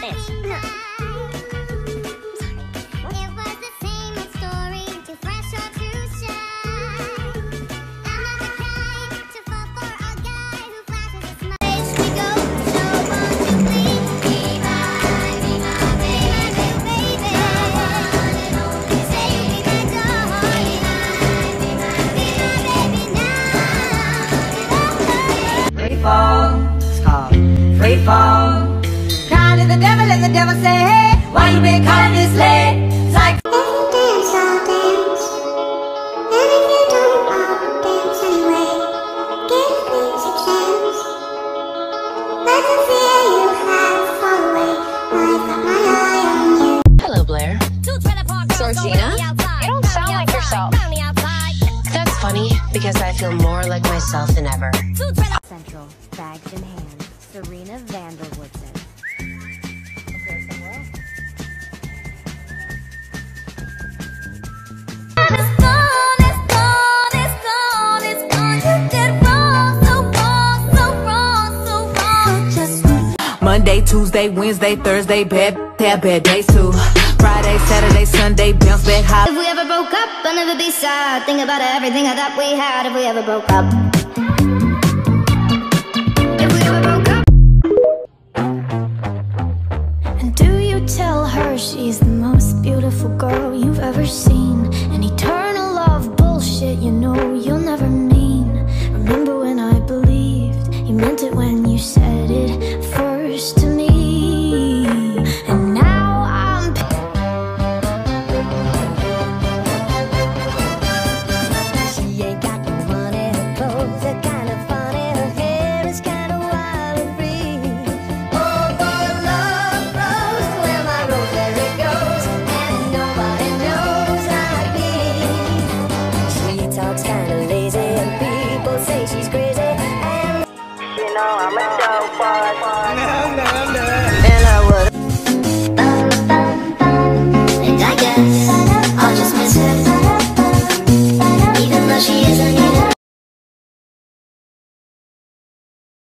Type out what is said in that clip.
bitch. Free fall. Crying to the devil and the devil say, hey, why you been calling this late? It's like, if you dance, I'll dance. And if you don't, I'll dance anyway. Give things a chance. Let the fear you have fall away. I've got my eye on you. Hello, Blair. Georgina? You don't sound like yourself. That's funny, because I feel more like myself than ever. Central, bags in hand, Serena Vanderwoodson. Monday, Tuesday, Wednesday, Thursday, bad days too. Friday, Saturday, Sunday, bounce back high. If we ever broke up, I'll never be sad. Think about everything I thought we had if we ever broke up. If we ever broke up. And do you tell her she's the most beautiful girl you've ever seen? An eternal love bullshit you know you'll never mean. Remember when I believed you meant it when you said it first to me. And now I'm She ain't got no money, her clothes are kind of funny, her hair is kind of wild and free. Oh, but love flows where my rosary goes, and nobody knows like me. She talks kind of lazy, and people say she's crazy, and you know I'm a dope boy.